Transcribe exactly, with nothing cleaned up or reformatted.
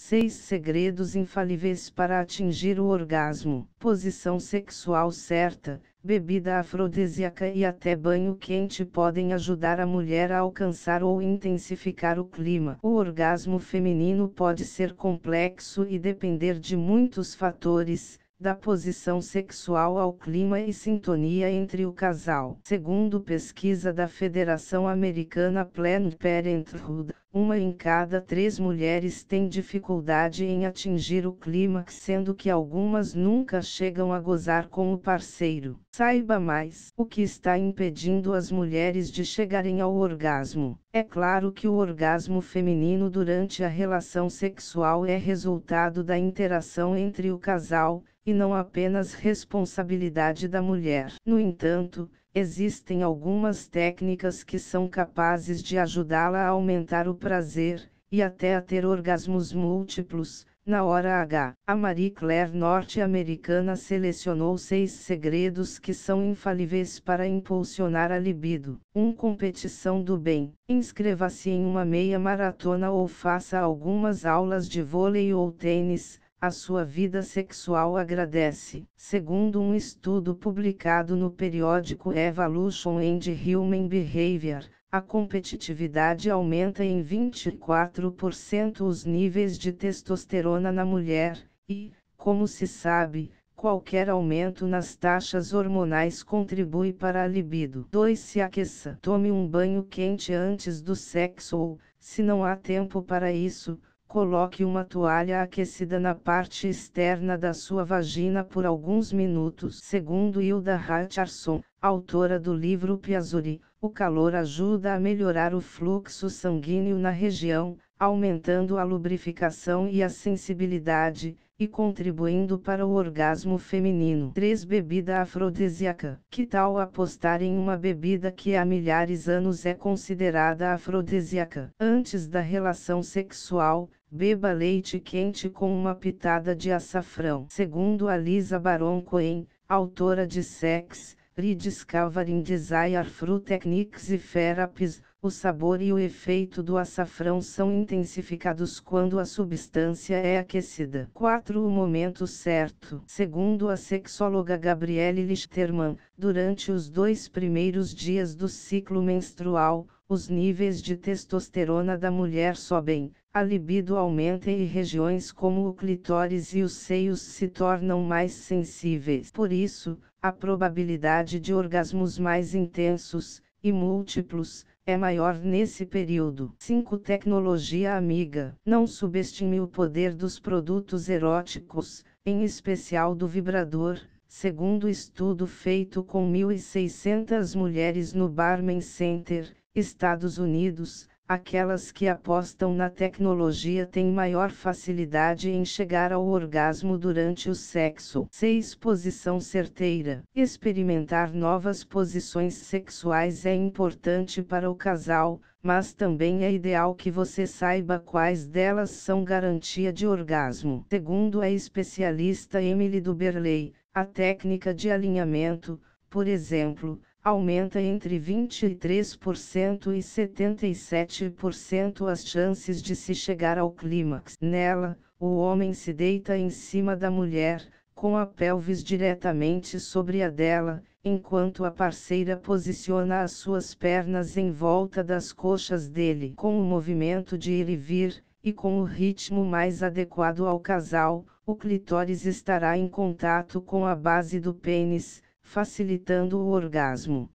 seis segredos infalíveis para atingir o orgasmo. Posição sexual certa, bebida afrodisíaca e até banho quente podem ajudar a mulher a alcançar ou intensificar o clima. O orgasmo feminino pode ser complexo e depender de muitos fatores, da posição sexual ao clima e sintonia entre o casal. Segundo pesquisa da Federação Americana Planned Parenthood, uma em cada três mulheres tem dificuldade em atingir o clímax, sendo que algumas nunca chegam a gozar com o parceiro. Saiba mais. O que está impedindo as mulheres de chegarem ao orgasmo? É claro que o orgasmo feminino durante a relação sexual é resultado da interação entre o casal, e não apenas responsabilidade da mulher. No entanto, existem algumas técnicas que são capazes de ajudá-la a aumentar o prazer, e até a ter orgasmos múltiplos, na hora H. A Marie Claire norte-americana selecionou seis segredos que são infalíveis para impulsionar a libido. um Competição do bem. Inscreva-se em uma meia maratona ou faça algumas aulas de vôlei ou tênis. A sua vida sexual agradece. Segundo um estudo publicado no periódico Evolution and Human Behavior, a competitividade aumenta em vinte e quatro por cento os níveis de testosterona na mulher, e, como se sabe, qualquer aumento nas taxas hormonais contribui para a libido. dois Se aqueça. Tome um banho quente antes do sexo ou, se não há tempo para isso, coloque uma toalha aquecida na parte externa da sua vagina por alguns minutos. Segundo Hilda Richardson, autora do livro Piazuri, o calor ajuda a melhorar o fluxo sanguíneo na região, aumentando a lubrificação e a sensibilidade, e contribuindo para o orgasmo feminino. três Bebida afrodisíaca. Que tal apostar em uma bebida que há milhares de anos é considerada afrodisíaca? Antes da relação sexual, beba leite quente com uma pitada de açafrão. Segundo a Lisa Baron Cohen, autora de Sex, Rediscovering Desire Through Techniques e Therapies, o sabor e o efeito do açafrão são intensificados quando a substância é aquecida. quatro O momento certo. Segundo a sexóloga Gabriele Lichterman, durante os dois primeiros dias do ciclo menstrual, os níveis de testosterona da mulher sobem, a libido aumenta e regiões como o clitóris e os seios se tornam mais sensíveis. Por isso, a probabilidade de orgasmos mais intensos, e múltiplos, é maior nesse período. cinco Tecnologia amiga. Não subestime o poder dos produtos eróticos, em especial do vibrador. Segundo estudo feito com mil e seiscentas mulheres no Barmen Center, Estados Unidos, aquelas que apostam na tecnologia têm maior facilidade em chegar ao orgasmo durante o sexo. seis Posição certeira. Experimentar novas posições sexuais é importante para o casal, mas também é ideal que você saiba quais delas são garantia de orgasmo. Segundo a especialista Emily Duberley, a técnica de alinhamento, por exemplo, aumenta entre vinte e três por cento e setenta e sete por cento as chances de se chegar ao clímax. Nela, o homem se deita em cima da mulher, com a pelvis diretamente sobre a dela, enquanto a parceira posiciona as suas pernas em volta das coxas dele. Com o movimento de ir e vir, e com o ritmo mais adequado ao casal, o clitóris estará em contato com a base do pênis, facilitando o orgasmo.